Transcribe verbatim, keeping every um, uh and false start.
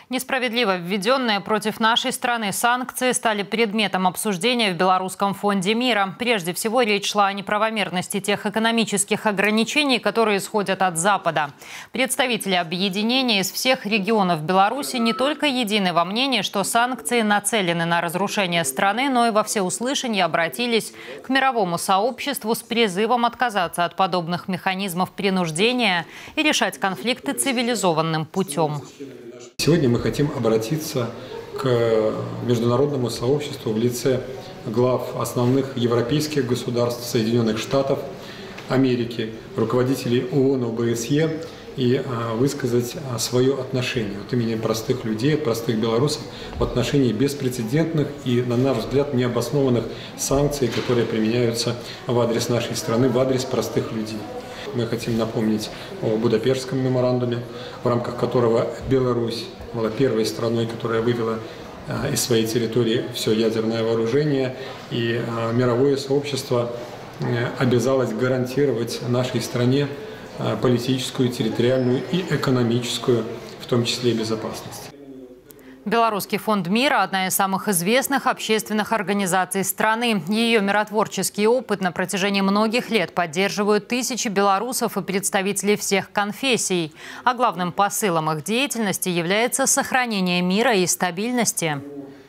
Несправедливо введенные против нашей страны санкции стали предметом обсуждения в Белорусском фонде мира. Прежде всего, речь шла о неправомерности тех экономических ограничений, которые исходят от Запада. Представители объединения из всех регионов Беларуси не только едины во мнении, что санкции нацелены на разрушение страны, но и во всеуслышание обратились к мировому сообществу с призывом отказаться от подобных механизмов принуждения и решать конфликты цивилизованным путем. Сегодня мы хотим обратиться к международному сообществу в лице глав основных европейских государств, Соединенных Штатов Америки, руководителей ООН, ОБСЕ и высказать свое отношение от имени простых людей, простых белорусов в отношении беспрецедентных и, на наш взгляд, необоснованных санкций, которые применяются в адрес нашей страны, в адрес простых людей. Мы хотим напомнить о Будапештском меморандуме, в рамках которого Беларусь была первой страной, которая вывела из своей территории все ядерное вооружение, и мировое сообщество обязалось гарантировать нашей стране политическую, территориальную и экономическую, в том числе и безопасность. Белорусский фонд мира – одна из самых известных общественных организаций страны. Ее миротворческий опыт на протяжении многих лет поддерживают тысячи белорусов и представителей всех конфессий. А главным посылом их деятельности является сохранение мира и стабильности.